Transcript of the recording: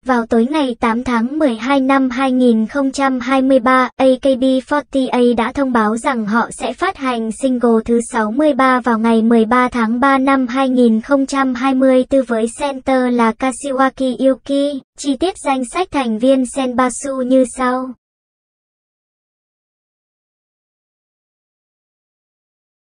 Vào tối ngày 8 tháng 12 năm 2023, AKB48 đã thông báo rằng họ sẽ phát hành single thứ 63 vào ngày 13 tháng 3 năm 2024 với center là Kashiwaki Yuki. Chi tiết danh sách thành viên Senbasu như sau.